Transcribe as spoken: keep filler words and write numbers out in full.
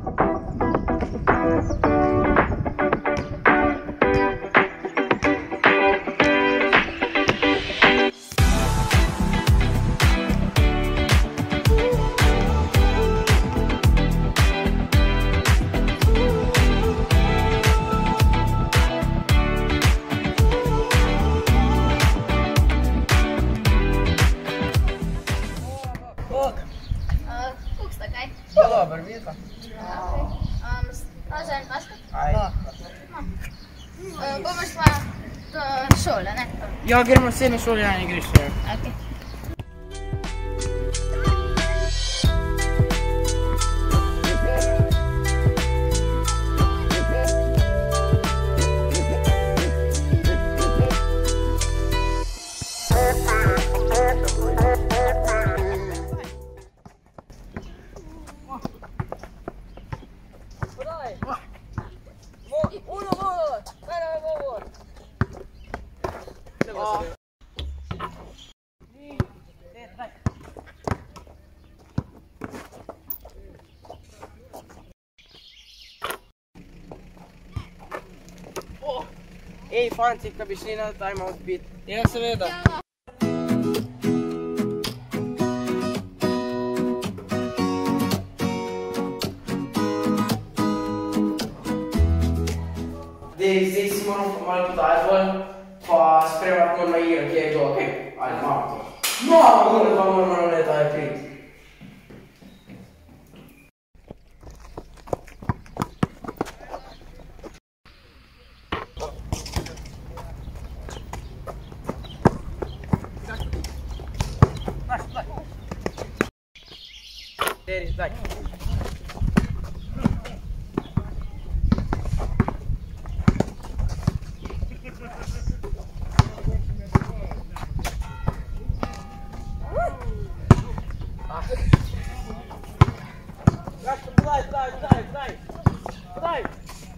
Dobar, vidite? Razen maska? Ajde. Bomo šla do šole, ne? Ja, gremo v srednjo šolo na igrišče. Ok. Ej, fanti, kaj bi šli na timeout pit? Ja, seveda. Dej, zdaj si moramo pa malo podajati bolj, pa spremljati moramo igro, kje je kdo, okej? Ajde, imamo to. No, moramo pa moramo ne taj pit. Deri, daj. Daj, daj, daj, daj, daj.